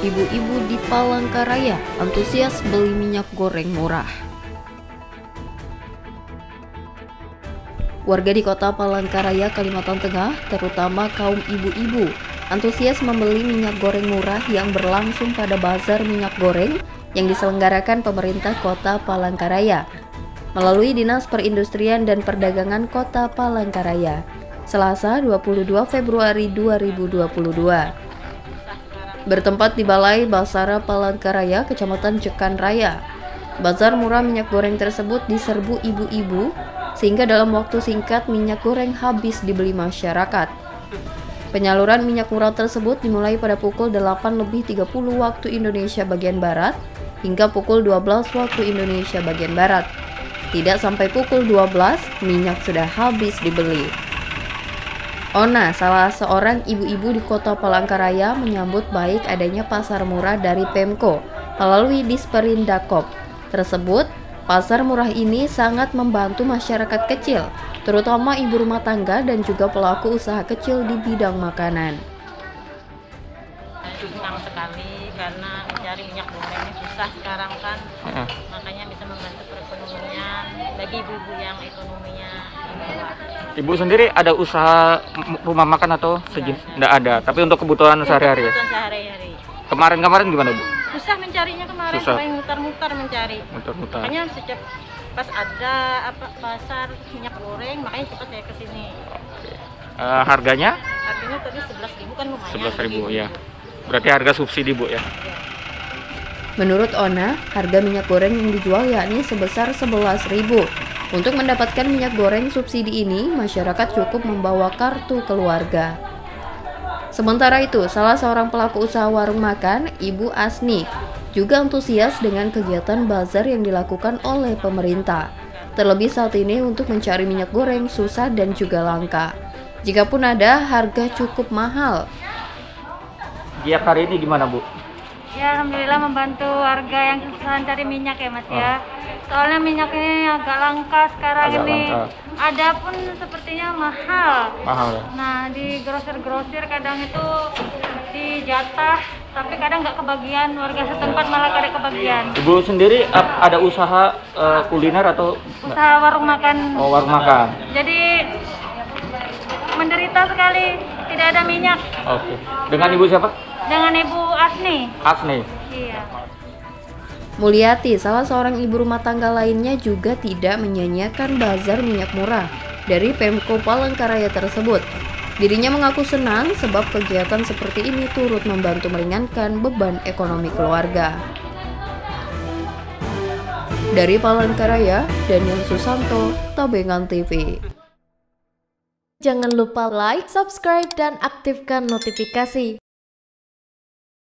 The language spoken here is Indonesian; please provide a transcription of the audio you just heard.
ibu-ibu di Palangkaraya antusias beli minyak goreng murah. Warga di kota Palangkaraya, Kalimantan Tengah, terutama kaum ibu-ibu, antusias membeli minyak goreng murah yang berlangsung pada bazar minyak goreng yang diselenggarakan pemerintah kota Palangkaraya melalui Dinas Perindustrian dan Perdagangan Kota Palangkaraya, Selasa 22 Februari 2022. Bertempat di Balai Basara Palangkaraya, Kecamatan Jekan Raya. Bazar murah minyak goreng tersebut diserbu ibu-ibu sehingga dalam waktu singkat minyak goreng habis dibeli masyarakat. Penyaluran minyak murah tersebut dimulai pada pukul 8.30 waktu Indonesia bagian Barat hingga pukul 12 waktu Indonesia bagian Barat. Tidak sampai pukul 12, minyak sudah habis dibeli. Ona, salah seorang ibu-ibu di kota Palangkaraya, menyambut baik adanya pasar murah dari Pemko melalui Disperindakop tersebut. Pasar murah ini sangat membantu masyarakat kecil, terutama ibu rumah tangga dan juga pelaku usaha kecil di bidang makanan. Senang sekali karena mencari minyak goreng ini susah sekarang kan, makanya bisa membantu perekonomian bagi ibu-ibu yang ekonominya di bawah. Ibu sendiri ada usaha rumah makan atau sejenis? Nggak ada, tapi untuk kebutuhan sehari-hari ya? Kebutuhan sehari-hari. Kemarin gimana Bu? Susah mencarinya kemarin, sampai mutar-mutar mencari. Mutar-mutar. Makanya sejak pas ada pasar minyak goreng, makanya cepat saya kesini. Harganya? Harganya tadi 11.000 kan lumayan. 11.000 ya. Berarti harga subsidi Bu ya? Menurut Ona, harga minyak goreng yang dijual yakni sebesar 11.000. Untuk mendapatkan minyak goreng subsidi ini, masyarakat cukup membawa kartu keluarga. Sementara itu, salah seorang pelaku usaha warung makan, Ibu Asni, juga antusias dengan kegiatan bazar yang dilakukan oleh pemerintah. Terlebih saat ini untuk mencari minyak goreng susah dan juga langka. Jikapun ada, harga cukup mahal. Giat hari ini gimana Bu? Ya, alhamdulillah membantu warga yang kesusahan cari minyak ya Mas ya. Soalnya minyak ini agak langka sekarang ini. Ada pun sepertinya mahal. Mahal ya? Nah, di grosir-grosir kadang itu dijatah, tapi kadang nggak kebagian, warga setempat malah kada kebagian. Ibu sendiri ada usaha kuliner atau? Usaha warung makan. Oh, warung makan. Jadi menderita sekali, tidak ada minyak. Oke. Dengan Ibu siapa? Dengan Ibu Asni. Asni. Iya. Mulyati, salah seorang ibu rumah tangga lainnya, juga tidak menyanyiakan bazar minyak murah dari Pemko Palangkaraya tersebut. Dirinya mengaku senang sebab kegiatan seperti ini turut membantu meringankan beban ekonomi keluarga. Dari Palangkaraya, Daniel Susanto, Tabengan TV. Jangan lupa like, subscribe, dan aktifkan notifikasi.